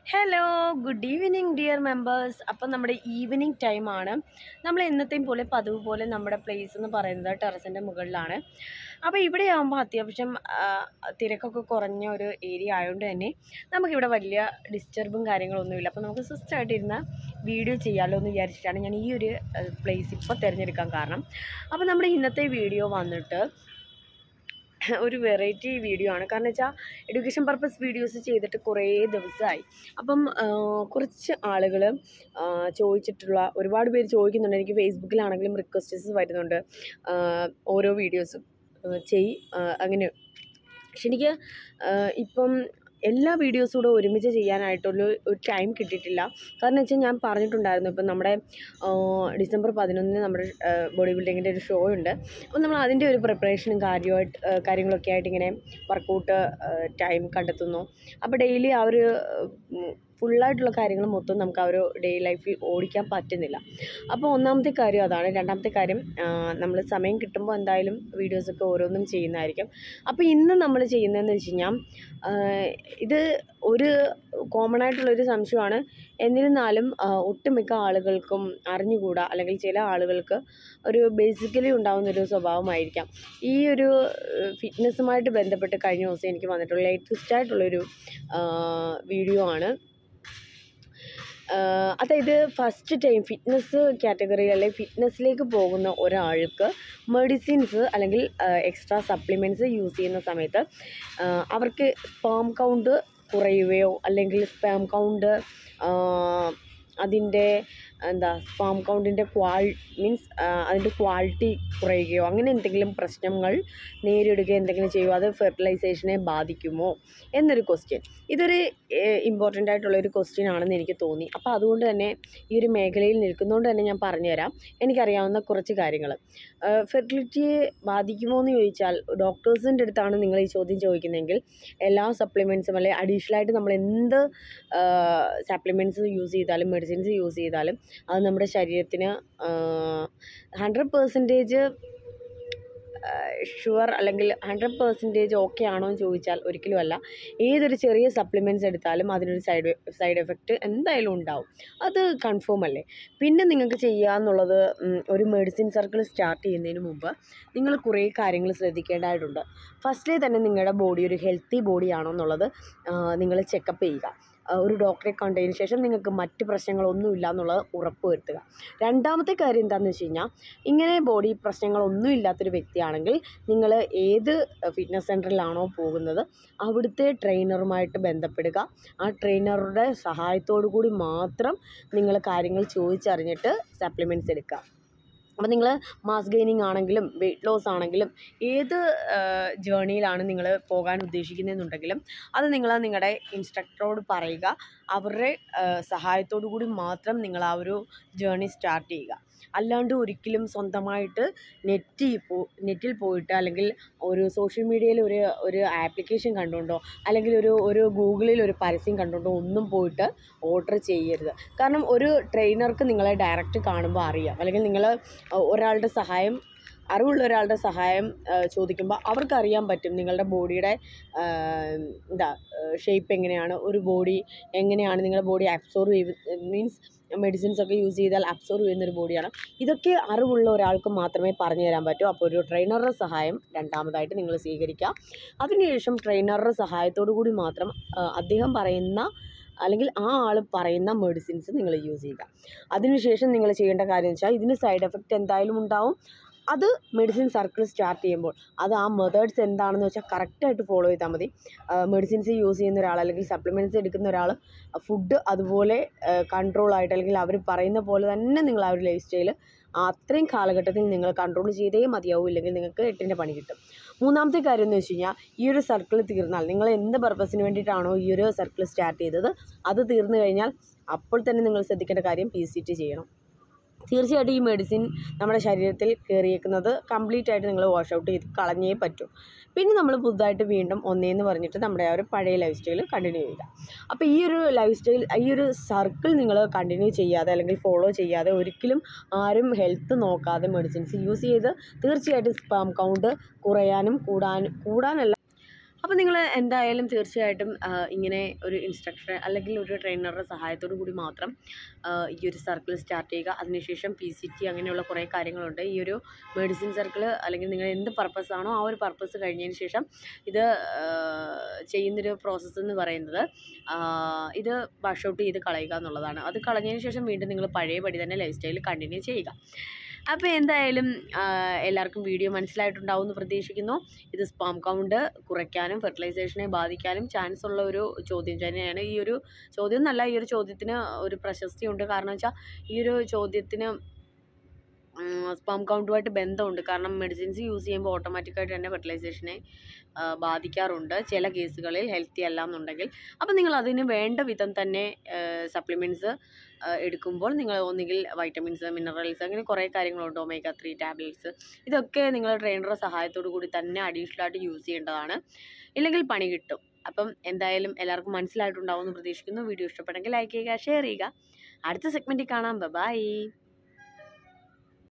Hello good evening dear members. അപ്പം നമ്മുടെ evening ടൈമാണ്. നമ്മൾ എന്നത്തെയും പോലെ പതിവ് പോലെ നമ്മുടെ പ്ലേസ് എന്ന് പറയുന്നത് ടെറസിൻ്റെ മുകളിലാണ്. അപ്പോൾ ഇവിടെ ആകുമ്പോൾ അത്യാവശ്യം തിരക്കൊക്കെ കുറഞ്ഞ ഒരു ഏരിയ ആയതുകൊണ്ട് തന്നെ നമുക്കിവിടെ വലിയ ഡിസ്റ്റർബും കാര്യങ്ങളൊന്നുമില്ല. അപ്പോൾ നമുക്ക് സ്വസ്ഥമായിട്ടിരുന്ന വീഡിയോ ചെയ്യാമല്ലോ എന്ന് വിചാരിച്ചിട്ടാണ് ഞാൻ ഈ ഒരു പ്ലേസ് ഇപ്പോൾ തിരഞ്ഞെടുക്കാൻ കാരണം. അപ്പോൾ നമ്മുടെ ഇന്നത്തെ വീഡിയോ വന്നിട്ട് ഒരു വെറൈറ്റി വീഡിയോ ആണ്. കാരണം വെച്ചാൽ എഡ്യൂക്കേഷൻ പർപ്പസ് വീഡിയോസ് ചെയ്തിട്ട് കുറേ ദിവസമായി. അപ്പം കുറച്ച് ആളുകൾ ചോദിച്ചിട്ടുള്ള ഒരുപാട് പേര് ചോദിക്കുന്നുണ്ട്. എനിക്ക് ഫേസ്ബുക്കിലാണെങ്കിലും റിക്വസ്റ്റസ് വരുന്നുണ്ട്, ഓരോ വീഡിയോസും അങ്ങനെ. പക്ഷെ എനിക്ക് ഇപ്പം എല്ലാ വീഡിയോസും കൂടെ ഒരുമിച്ച് ചെയ്യാനായിട്ടുള്ള ഒരു ടൈം കിട്ടിയിട്ടില്ല. കാരണം വെച്ചാൽ ഞാൻ പറഞ്ഞിട്ടുണ്ടായിരുന്നു, ഇപ്പം നമ്മുടെ ഡിസംബർ 11 നമ്മുടെ ബോഡി ബിൽഡിങ്ങിൻ്റെ ഒരു ഷോ ഉണ്ട്. അപ്പം നമ്മൾ അതിൻ്റെ ഒരു പ്രിപ്പറേഷനും കാര്യങ്ങളൊക്കെ ആയിട്ട് ഇങ്ങനെ വർക്കൗട്ട് ടൈം കണ്ടെത്തുന്നു. അപ്പോൾ ഡെയിലി ആ ഒരു ഫുള്ളായിട്ടുള്ള കാര്യങ്ങൾ മൊത്തം നമുക്ക് ആ ഒരു ഡെയിലി ലൈഫിൽ ഓടിക്കാൻ പറ്റുന്നില്ല. അപ്പോൾ ഒന്നാമത്തെ കാര്യം അതാണ്. രണ്ടാമത്തെ കാര്യം, നമ്മൾ സമയം കിട്ടുമ്പോൾ എന്തായാലും വീഡിയോസൊക്കെ ഓരോന്നും ചെയ്യുന്നതായിരിക്കും. അപ്പോൾ ഇന്ന് നമ്മൾ ചെയ്യുന്നതെന്ന് വെച്ച് കഴിഞ്ഞാൽ, ഇത് ഒരു കോമൺ ആയിട്ടുള്ളൊരു സംശയമാണ്. എന്നിരുന്നാലും ഒട്ടുമിക്ക ആളുകൾക്കും അറിഞ്ഞുകൂടാ, അല്ലെങ്കിൽ ചില ആളുകൾക്ക് ഒരു ബേസിക്കലി ഉണ്ടാകുന്നൊരു സ്വഭാവമായിരിക്കാം. ഈ ഒരു ഫിറ്റ്നസ്സുമായിട്ട് ബന്ധപ്പെട്ട് കഴിഞ്ഞ ദിവസം എനിക്ക് വന്നിട്ടുള്ള ലേറ്റസ്റ്റ് ആയിട്ടുള്ളൊരു വീഡിയോ ആണ്. അതായത് ഫസ്റ്റ് ടൈം ഫിറ്റ്നസ് കാറ്റഗറി അല്ലെങ്കിൽ ഫിറ്റ്നസ്സിലേക്ക് പോകുന്ന ഒരാൾക്ക് മെഡിസിൻസ് അല്ലെങ്കിൽ എക്സ്ട്രാ സപ്ലിമെൻറ്റ്സ് യൂസ് ചെയ്യുന്ന സമയത്ത് അവർക്ക് സ്പേം കൗണ്ട് കുറയുകയോ അല്ലെങ്കിൽ സ്പേം കൗണ്ട് അതിൻ്റെ സ്പേം കൗണ്ടിൻ്റെ അതിൻ്റെ ക്വാളിറ്റി കുറയുകയോ അങ്ങനെ എന്തെങ്കിലും പ്രശ്നങ്ങൾ നേരിടുകയോ എന്തെങ്കിലും ചെയ്യുമോ, അത് ഫെർട്ടിലൈസേഷനെ ബാധിക്കുമോ എന്നൊരു ക്വസ്റ്റ്യൻ. ഇതൊരു ഇമ്പോർട്ടൻ്റ് ആയിട്ടുള്ളൊരു ക്വസ്റ്റ്യൻ ആണെന്ന് എനിക്ക് തോന്നി. അപ്പോൾ അതുകൊണ്ട് തന്നെ ഈ ഒരു മേഖലയിൽ നിൽക്കുന്നതുകൊണ്ട് തന്നെ ഞാൻ പറഞ്ഞുതരാം എനിക്കറിയാവുന്ന കുറച്ച് കാര്യങ്ങൾ. ഫെർട്ടിലിറ്റിയെ ബാധിക്കുമോ എന്ന് ചോദിച്ചാൽ, ഡോക്ടേഴ്സിൻ്റെ അടുത്താണ് നിങ്ങൾ ഈ ചോദ്യം ചോദിക്കുന്നതെങ്കിൽ എല്ലാ സപ്ലിമെൻറ്റ്സും അല്ലെങ്കിൽ അഡീഷണലായിട്ട് നമ്മൾ എന്ത് സപ്ലിമെൻറ്റ്സ് യൂസ് ചെയ്താലും മെഡിസിൻസ് യൂസ് ചെയ്താലും അത് നമ്മുടെ ശരീരത്തിന് 100% ഷുവർ അല്ലെങ്കിൽ 100% ഓക്കെ ആണോ എന്ന് ചോദിച്ചാൽ ഒരിക്കലും അല്ല. ഏതൊരു ചെറിയ സപ്ലിമെൻറ്റ്സ് എടുത്താലും അതിനൊരു സൈഡ് എഫക്റ്റ് എന്തായാലും ഉണ്ടാവും. അത് കൺഫേം അല്ലേ. പിന്നെ നിങ്ങൾക്ക് ചെയ്യാമെന്നുള്ളത്, ഒരു മെഡിസിൻ സർക്കിൾ സ്റ്റാർട്ട് ചെയ്യുന്നതിന് മുമ്പ് നിങ്ങൾ കുറേ കാര്യങ്ങൾ ശ്രദ്ധിക്കേണ്ടതായിട്ടുണ്ട്. ഫസ്റ്റിലെ തന്നെ നിങ്ങളുടെ ബോഡി ഒരു ഹെൽത്തി ബോഡി ആണോ എന്നുള്ളത് നിങ്ങൾ ചെക്കപ്പ് ചെയ്യുക. ഒരു ഡോക്ടറെ കണ്ടതിന് ശേഷം നിങ്ങൾക്ക് മറ്റ് പ്രശ്നങ്ങളൊന്നുമില്ല എന്നുള്ളത് ഉറപ്പ് വരുത്തുക. രണ്ടാമത്തെ കാര്യം എന്താണെന്ന് വെച്ച് കഴിഞ്ഞാൽ, ഇങ്ങനെ ബോഡി പ്രശ്നങ്ങളൊന്നും ഇല്ലാത്തൊരു വ്യക്തിയാണെങ്കിൽ നിങ്ങൾ ഏത് ഫിറ്റ്നസ് സെൻറ്ററിലാണോ പോകുന്നത് അവിടുത്തെ ട്രെയിനറുമായിട്ട് ബന്ധപ്പെടുക. ആ ട്രെയിനറുടെ സഹായത്തോടു കൂടി മാത്രം നിങ്ങൾ കാര്യങ്ങൾ ചോദിച്ചറിഞ്ഞിട്ട് സപ്ലിമെൻറ്റ്സ് എടുക്കുക. അപ്പോൾ നിങ്ങൾ മാസ് ഗെയിനിങ് ആണെങ്കിലും വെയ്റ്റ് ലോസ് ആണെങ്കിലും ഏത് ജേണിയിലാണ് നിങ്ങൾ പോകാൻ ഉദ്ദേശിക്കുന്നതെന്നുണ്ടെങ്കിലും അത് നിങ്ങൾ നിങ്ങളുടെ ഇൻസ്ട്രക്ടറോട് പറയുക. അവരുടെ സഹായത്തോടു കൂടി മാത്രം നിങ്ങൾ ആ ഒരു ജേണി സ്റ്റാർട്ട് ചെയ്യുക. അല്ലാണ്ട് ഒരിക്കലും സ്വന്തമായിട്ട് നെറ്റിൽ പോയിട്ട് അല്ലെങ്കിൽ ഒരു സോഷ്യൽ മീഡിയയിൽ ഒരു ആപ്ലിക്കേഷൻ കണ്ടുകൊണ്ടോ അല്ലെങ്കിൽ ഒരു ഗൂഗിളിൽ ഒരു പരസ്യം കണ്ടുകൊണ്ടോ ഒന്നും പോയിട്ട് ഓർഡർ ചെയ്യരുത്. കാരണം ഒരു ട്രെയിനർക്ക് നിങ്ങളെ ഡയറക്റ്റ് കാണുമ്പോൾ അറിയാം, അല്ലെങ്കിൽ നിങ്ങൾ അറിവുള്ള ഒരാളുടെ സഹായം ചോദിക്കുമ്പോൾ അവർക്കറിയാൻ പറ്റും നിങ്ങളുടെ ബോഡിയുടെ ഷേപ്പ് എങ്ങനെയാണ്, ഒരു ബോഡി എങ്ങനെയാണ് നിങ്ങളുടെ ബോഡി അബ്സോർവ് മീൻസ് മെഡിസിൻസ് ഒക്കെ യൂസ് ചെയ്താൽ അബ്സോർവ് ചെയ്യുന്നൊരു ബോഡിയാണ്. ഇതൊക്കെ അറിവുള്ള ഒരാൾക്ക് മാത്രമേ പറഞ്ഞു തരാൻ പറ്റൂ. അപ്പോൾ ഒരു ട്രെയിനറുടെ സഹായം രണ്ടാമതായിട്ട് നിങ്ങൾ സ്വീകരിക്കുക. അതിനുശേഷം ട്രെയിനറുടെ സഹായത്തോടു കൂടി മാത്രം അദ്ദേഹം പറയുന്ന അല്ലെങ്കിൽ ആ ആൾ പറയുന്ന മെഡിസിൻസ് നിങ്ങൾ യൂസ് ചെയ്യുക. അതിനുശേഷം നിങ്ങൾ ചെയ്യേണ്ട കാര്യം എന്ന് വെച്ചാൽ, ഇതിന് സൈഡ് എഫക്റ്റ് എന്തായാലും ഉണ്ടാവും. അത് മെഡിസിൻ സർക്കിൾ സ്റ്റാർട്ട് ചെയ്യുമ്പോൾ അത് ആ മെത്തേഡ്സ് എന്താണെന്ന് വെച്ചാൽ കറക്റ്റായിട്ട് ഫോളോ ചെയ്താൽ മതി. മെഡിസിൻസ് യൂസ് ചെയ്യുന്ന ഒരാൾ അല്ലെങ്കിൽ സപ്ലിമെൻറ്റ്സ് എടുക്കുന്ന ഒരാൾ ഫുഡ് അതുപോലെ കൺട്രോളായിട്ട് അല്ലെങ്കിൽ അവർ പറയുന്ന പോലെ തന്നെ നിങ്ങൾ ആ ഒരു ലൈഫ് സ്റ്റൈൽ അത്രയും കാലഘട്ടത്തിൽ നിങ്ങൾ കൺട്രോൾ ചെയ്തേ മതിയാവും, ഇല്ലെങ്കിൽ നിങ്ങൾക്ക് 8ൻ്റെ പണി കിട്ടും. മൂന്നാമത്തെ കാര്യം എന്ന് വെച്ച് കഴിഞ്ഞാൽ, ഈ ഒരു സർക്കിൾ തീർന്നാൽ നിങ്ങൾ എന്ത് പർപ്പസിന് വേണ്ടിയിട്ടാണോ ഈ ഒരു സർക്കിൾ സ്റ്റാർട്ട് ചെയ്തത് അത് തീർന്നു കഴിഞ്ഞാൽ അപ്പോൾ തന്നെ നിങ്ങൾ ശ്രദ്ധിക്കേണ്ട കാര്യം PCT ചെയ്യണം. തീർച്ചയായിട്ടും ഈ മെഡിസിൻ നമ്മുടെ ശരീരത്തിൽ കയറിയേക്കുന്നത് കംപ്ലീറ്റ് ആയിട്ട് നിങ്ങൾ വാഷ് ഔട്ട് ചെയ്ത് കളഞ്ഞേ പറ്റൂ. പിന്നെ നമ്മൾ പുതുതായിട്ട് വീണ്ടും ഒന്നേന്ന് പറഞ്ഞിട്ട് നമ്മുടെ ആ ഒരു പഴയ ലൈഫ് സ്റ്റൈൽ കണ്ടിന്യൂ ചെയ്യുക. അപ്പോൾ ഈ ഒരു ലൈഫ് സ്റ്റൈൽ, ഈ ഒരു സർക്കിൾ നിങ്ങൾ കണ്ടിന്യൂ ചെയ്യാതെ അല്ലെങ്കിൽ ഫോളോ ചെയ്യാതെ ഒരിക്കലും ആരും ഹെൽത്ത് നോക്കാതെ മെഡിസിൻസ് യൂസ് ചെയ്ത് തീർച്ചയായിട്ടും സ്പേം കൗണ്ട് കുറയാനും കൂടാനല്ല അപ്പോൾ നിങ്ങൾ എന്തായാലും തീർച്ചയായിട്ടും ഇങ്ങനെ ഒരു ഇൻസ്ട്രക്ടർ അല്ലെങ്കിൽ ഒരു ട്രെയിനറുടെ സഹായത്തോടു കൂടി മാത്രം ഈ ഒരു സർക്കിൾ സ്റ്റാർട്ട് ചെയ്യുക. അതിനുശേഷം PCT അങ്ങനെയുള്ള കുറേ കാര്യങ്ങളുണ്ട്. ഈ ഒരു മെഡിസിൻ സർക്കിൾ അല്ലെങ്കിൽ നിങ്ങൾ എന്ത് പർപ്പസാണോ ആ ഒരു പർപ്പസ് കഴിഞ്ഞതിന് ശേഷം ഇത് ചെയ്യുന്നൊരു പ്രോസസ്സ് എന്ന് പറയുന്നത് ഇത് വാഷ് ഔട്ട് ചെയ്ത് കളയുക എന്നുള്ളതാണ്. അത് കളഞ്ഞതിന് ശേഷം വീണ്ടും നിങ്ങൾ പഴയപടി തന്നെ ലൈഫ് സ്റ്റൈൽ കണ്ടിന്യൂ ചെയ്യുക. അപ്പോൾ എന്തായാലും എല്ലാവർക്കും വീഡിയോ മനസ്സിലായിട്ടുണ്ടാവും എന്ന് പ്രതീക്ഷിക്കുന്നു. ഇത് സ്പേം കൗണ്ട് കുറയ്ക്കാനും ഫെർട്ടിലൈസേഷനെ ബാധിക്കാനും ചാൻസ് ഉള്ള ഒരു ചോദ്യം തന്നെയാണ്. ഈ ഒരു ചോദ്യം എന്നല്ല, ഈ ഒരു ചോദ്യത്തിന് ഒരു പ്രശസ്തിയുണ്ട്. കാരണം വെച്ചാൽ ഈ ഒരു ചോദ്യത്തിന് സ്പേം കൗണ്ടുമായിട്ട് ബന്ധമുണ്ട്. കാരണം മെഡിസിൻസ് യൂസ് ചെയ്യുമ്പോൾ ഓട്ടോമാറ്റിക്കായിട്ട് തന്നെ ഫെർട്ടിലൈസേഷനെ ബാധിക്കാറുണ്ട് ചില കേസുകളിൽ, ഹെൽത്തി അല്ല എന്നുണ്ടെങ്കിൽ. അപ്പോൾ നിങ്ങൾ അതിന് വേണ്ട വിധം തന്നെ സപ്ലിമെൻറ്റ്സ് എടുക്കുമ്പോൾ നിങ്ങൾ ഒന്നുകിൽ വൈറ്റമിൻസ്, മിനറൽസ് അങ്ങനെ കുറേ കാര്യങ്ങളുണ്ട്, ഒമേഗ 3 ടാബ്ലറ്റ്സ്, ഇതൊക്കെ നിങ്ങൾ ട്രെയിനറുടെ സഹായത്തോടു കൂടി തന്നെ അഡീഷണലായിട്ട് യൂസ് ചെയ്യേണ്ടതാണ്. ഇല്ലെങ്കിൽ പണി കിട്ടും. അപ്പം എന്തായാലും എല്ലാവർക്കും മനസ്സിലായിട്ടുണ്ടാവും എന്ന് പ്രതീക്ഷിക്കുന്നു. വീഡിയോ ഇഷ്ടപ്പെട്ടെങ്കിൽ ലൈക്ക് ചെയ്യുക, ഷെയർ ചെയ്യുക. അടുത്ത സെഗ്മെൻറ്റിൽ കാണാം. ബൈ.